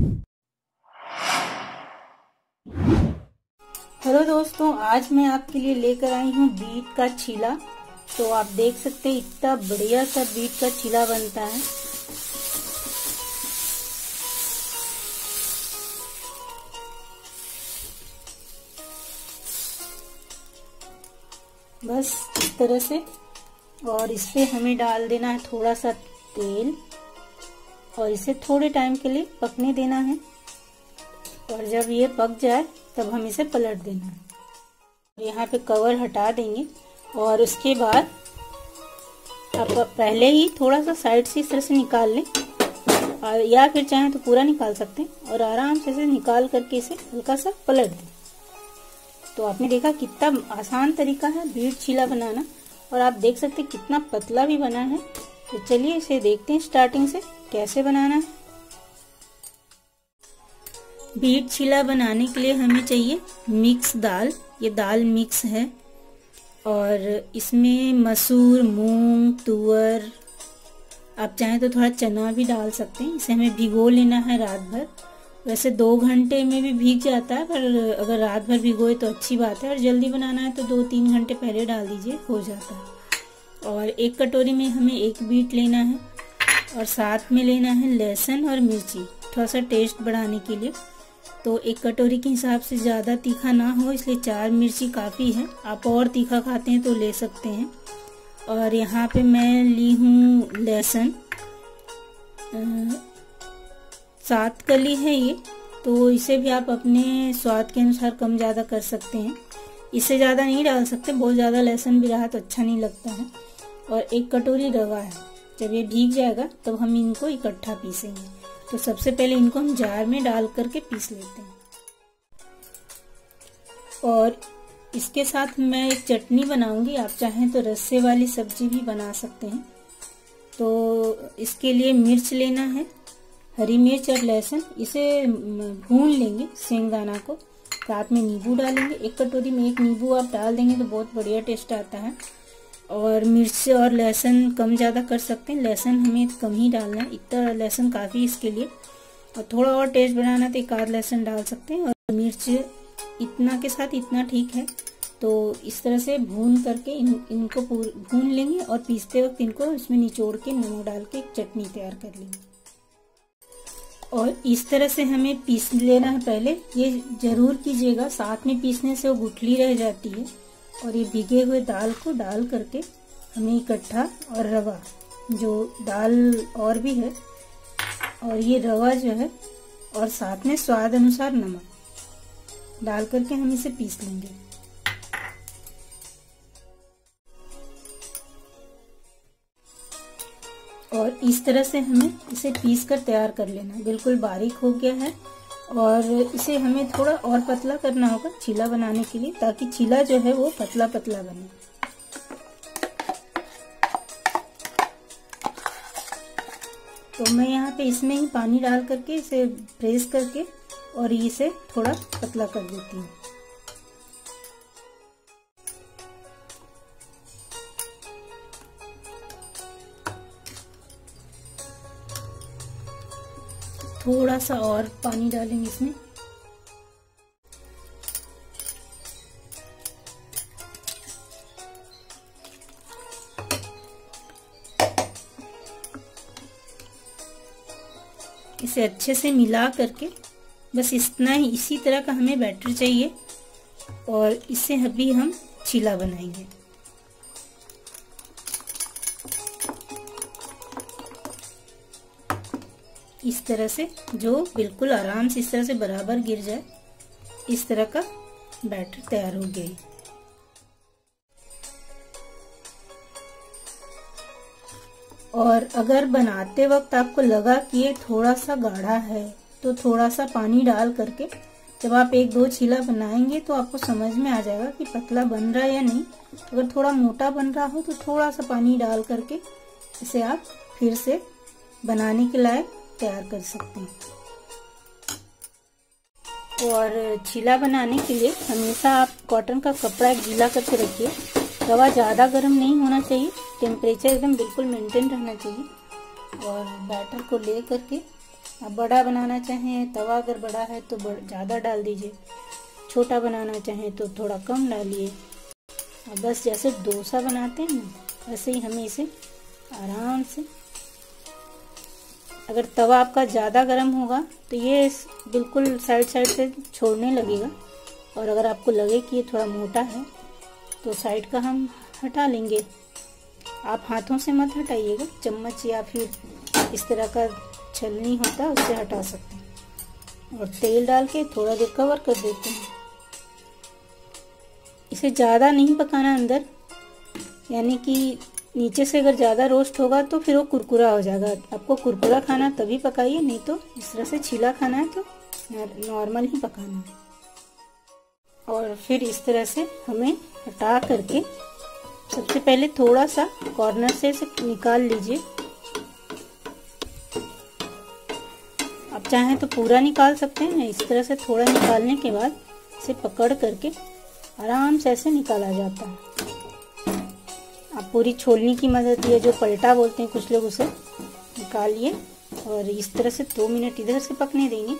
Hello दोस्तों, आज मैं आपके लिए लेकर आई हूँ बीट का चीला। तो आप देख सकते हैं इतना बढ़िया सा बीट का चीला बनता है। बस इस तरह से, और इस पे हमें डाल देना है थोड़ा सा तेल और इसे थोड़े टाइम के लिए पकने देना है। और जब ये पक जाए तब हम इसे पलट देना है। यहाँ पे कवर हटा देंगे और उसके बाद आप पहले ही थोड़ा सा साइड से इस तरह से निकाल लें, और या फिर चाहें तो पूरा निकाल सकते हैं और आराम से इसे निकाल करके इसे हल्का सा पलट दें। तो आपने देखा कितना आसान तरीका है बीट चीला बनाना, और आप देख सकते हैं कितना पतला भी बना है। तो चलिए इसे देखते हैं स्टार्टिंग से कैसे बनाना है। बीट चीला बनाने के लिए हमें चाहिए मिक्स दाल। ये दाल मिक्स है और इसमें मसूर, मूंग, तुअर, आप चाहें तो थोड़ा चना भी डाल सकते हैं। इसे हमें भिगो लेना है रात भर। वैसे 2 घंटे में भी भीग जाता है, पर अगर रात भर भिगोए तो अच्छी बात है, और जल्दी बनाना है तो 2-3 घंटे पहले डाल दीजिए, हो जाता है। और 1 कटोरी में हमें 1 बीट लेना है और साथ में लेना है लहसुन और मिर्ची, थोड़ा सा टेस्ट बढ़ाने के लिए। तो 1 कटोरी के हिसाब से ज़्यादा तीखा ना हो, इसलिए 4 मिर्ची काफ़ी है। आप और तीखा खाते हैं तो ले सकते हैं। और यहाँ पे मैं ली हूँ लहसुन, 7 कली है ये, तो इसे भी आप अपने स्वाद के अनुसार कम ज़्यादा कर सकते हैं। इससे ज़्यादा नहीं डाल सकते, बहुत ज़्यादा लहसुन भी रहा तो अच्छा नहीं लगता है। और 1 कटोरी रवा है। जब ये भीग जाएगा तब हम इनको इकट्ठा पीसेंगे। तो सबसे पहले इनको हम जार में डाल करके पीस लेते हैं। और इसके साथ मैं एक चटनी बनाऊंगी, आप चाहें तो रस्से वाली सब्जी भी बना सकते हैं। तो इसके लिए मिर्च लेना है, हरी मिर्च और लहसुन, इसे भून लेंगे सेंगदाना को। साथ में नींबू डालेंगे, 1 कटोरी में 1 नींबू आप डाल देंगे तो बहुत बढ़िया टेस्ट आता है। और मिर्च और लहसुन कम ज़्यादा कर सकते हैं, लहसुन हमें कम ही डालना है, इतना लहसुन काफ़ी इसके लिए। और थोड़ा और टेस्ट बनाना तो 1 आध लहसुन डाल सकते हैं। और मिर्च इतना के साथ इतना ठीक है। तो इस तरह से भून करके इनको भून लेंगे और पीसते वक्त इनको इसमें निचोड़ के नमक डाल के एक चटनी तैयार कर लेंगे। और इस तरह से हमें पीस लेना है पहले। ये जरूर कीजिएगा, साथ में पीसने से वो गुठली रह जाती है। और ये भीगे हुए दाल को डाल करके हमें इकट्ठा, और रवा जो दाल और भी है, और ये रवा जो है, और साथ में स्वाद अनुसार नमक डाल करके हम इसे पीस लेंगे। और इस तरह से हमें इसे पीस कर तैयार कर लेना। बिल्कुल बारीक हो गया है, और इसे हमें थोड़ा और पतला करना होगा चीला बनाने के लिए, ताकि चीला जो है वो पतला पतला बने। तो मैं यहाँ पे इसमें ही पानी डाल करके इसे प्रेस करके और इसे थोड़ा पतला कर देती हूँ। थोड़ा सा और पानी डालेंगे इसमें। इसे अच्छे से मिला करके, बस इतना ही, इसी तरह का हमें बैटर चाहिए। और इससे अभी हम चीला बनाएंगे। इस तरह से, जो बिल्कुल आराम से इस तरह से बराबर गिर जाए, इस तरह का बैटर तैयार हो गया। और अगर बनाते वक्त आपको लगा कि ये थोड़ा सा गाढ़ा है, तो थोड़ा सा पानी डाल करके जब आप 1-2 चीला बनाएंगे तो आपको समझ में आ जाएगा कि पतला बन रहा है या नहीं। अगर थोड़ा मोटा बन रहा हो तो थोड़ा सा पानी डाल करके इसे आप फिर से बनाने के लायक तैयार कर सकते हैं। और चीला बनाने के लिए हमेशा आप कॉटन का कपड़ा गीला करके रखिए। तवा ज़्यादा गर्म नहीं होना चाहिए, टेम्परेचर एकदम बिल्कुल मेंटेन रहना चाहिए। और बैटर को ले करके आप बड़ा बनाना चाहें, तवा अगर बड़ा है तो ज़्यादा डाल दीजिए, छोटा बनाना चाहें तो थोड़ा कम डालिए। और बस जैसे डोसा बनाते हैं ना, वैसे ही हमें इसे आराम से, अगर तवा आपका ज़्यादा गर्म होगा तो ये बिल्कुल साइड साइड से छोड़ने लगेगा, और अगर आपको लगे कि ये थोड़ा मोटा है तो साइड का हम हटा लेंगे। आप हाथों से मत हटाइएगा, चम्मच या फिर इस तरह का छलनी होता है उससे हटा सकते हैं। और तेल डाल के थोड़ा देर कवर कर देते हैं। इसे ज़्यादा नहीं पकाना अंदर, यानी कि नीचे से अगर ज़्यादा रोस्ट होगा तो फिर वो कुरकुरा हो जाएगा। आपको कुरकुरा खाना तभी पकाइए, नहीं तो इस तरह से छीला खाना है तो नॉर्मल ही पकाना है। और फिर इस तरह से हमें हटा करके सबसे पहले थोड़ा सा कॉर्नर से इसे निकाल लीजिए। आप चाहें तो पूरा निकाल सकते हैं। इस तरह से थोड़ा निकालने के बाद इसे पकड़ करके आराम से ऐसे निकाला जाता है। आप पूरी छोलनी की मदद, या जो पलटा बोलते हैं कुछ लोग, उसे निकालिए और इस तरह से 2 मिनट इधर से पकने देंगे,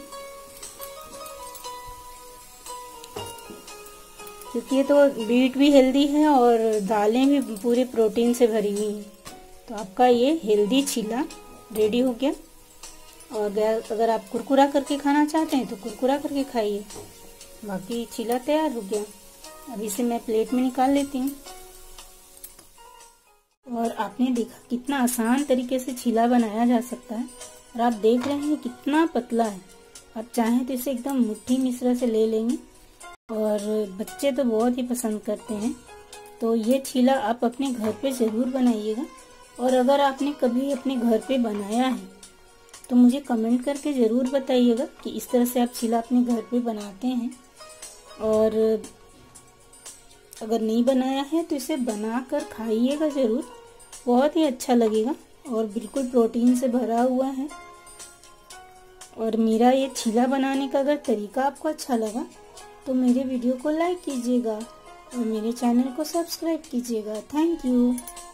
क्योंकि ये तो बीट भी हेल्दी है और दालें भी पूरे प्रोटीन से भरी हुई हैं। तो आपका ये हेल्दी छीला रेडी हो गया। और अगर आप कुरकुरा करके खाना चाहते हैं तो कुरकुरा करके खाइए। बाकी छीला तैयार हो गया। अब इसे मैं प्लेट में निकाल लेती हूँ। और आपने देखा कितना आसान तरीके से छीला बनाया जा सकता है। और आप देख रहे हैं कितना पतला है। आप चाहें तो इसे एकदम मुट्ठी में इस तरह से ले लेंगे, और बच्चे तो बहुत ही पसंद करते हैं। तो ये छीला आप अपने घर पे ज़रूर बनाइएगा। और अगर आपने कभी अपने घर पे बनाया है तो मुझे कमेंट करके ज़रूर बताइएगा कि इस तरह से आप छीला अपने घर पे बनाते हैं। और अगर नहीं बनाया है तो इसे बनाकर खाइएगा ज़रूर, बहुत ही अच्छा लगेगा और बिल्कुल प्रोटीन से भरा हुआ है। और मेरा ये छीला बनाने का अगर तरीका आपको अच्छा लगा तो मेरे वीडियो को लाइक कीजिएगा और मेरे चैनल को सब्सक्राइब कीजिएगा। Thank you.